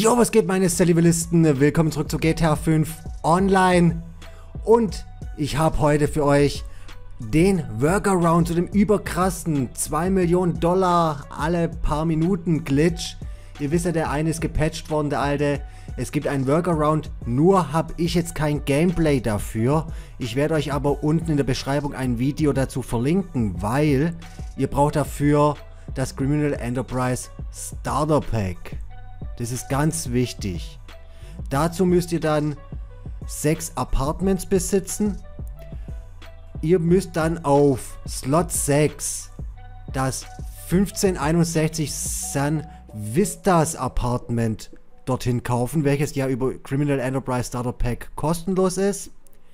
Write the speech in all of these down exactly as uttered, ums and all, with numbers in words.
Jo, was geht meine Civilisten? Willkommen zurück zu G T A fünf Online. Und ich habe heute für euch den Workaround zu dem überkrassen zwei Millionen Dollar alle paar Minuten Glitch. Ihr wisst ja, der eine ist gepatcht worden, der alte. Es gibt einen Workaround, nur habe ich jetzt kein Gameplay dafür. Ich werde euch aber unten in der Beschreibung ein Video dazu verlinken, weil ihr braucht dafür das Criminal Enterprise Starter Pack. Das ist ganz wichtig. Dazu müsst ihr dann sechs Apartments besitzen. Ihr müsst dann auf Slot sechs das fünfzehn einundsechzig San Vistas Apartment dorthin kaufen, welches ja über Criminal Enterprise Starter Pack kostenlos ist.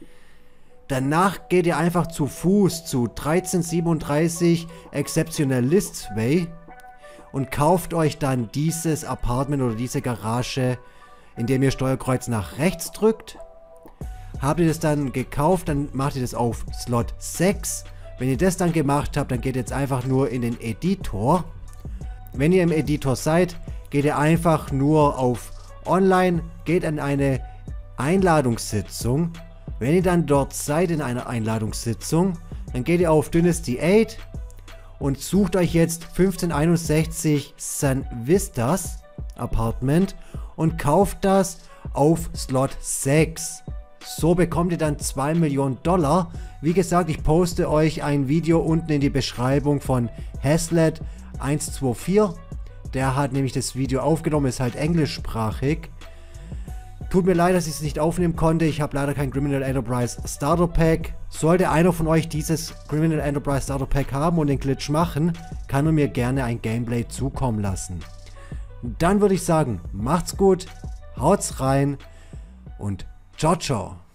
Danach geht ihr einfach zu Fuß zu dreizehn siebenunddreißig Exceptionalist Way und kauft euch dann dieses Apartment oder diese Garage, indem ihr Steuerkreuz nach rechts drückt. Habt ihr das dann gekauft, dann macht ihr das auf Slot sechs. Wenn ihr das dann gemacht habt, dann geht ihr jetzt einfach nur in den Editor. Wenn ihr im Editor seid, geht ihr einfach nur auf Online, geht an eine Einladungssitzung. Wenn ihr dann dort seid in einer Einladungssitzung, dann geht ihr auf Dynasty acht und sucht euch jetzt fünfzehn einundsechzig San Vistas Apartment und kauft das auf Slot sechs. So bekommt ihr dann zwei Millionen Dollar. Wie gesagt, ich poste euch ein Video unten in die Beschreibung von Haslet eins zwei vier. Der hat nämlich das Video aufgenommen, ist halt englischsprachig. Tut mir leid, dass ich es nicht aufnehmen konnte. Ich habe leider kein Criminal Enterprise Starter Pack. Sollte einer von euch dieses Criminal Enterprise Starter Pack haben und den Glitch machen, kann er mir gerne ein Gameplay zukommen lassen. Dann würde ich sagen, macht's gut, haut's rein und ciao, ciao.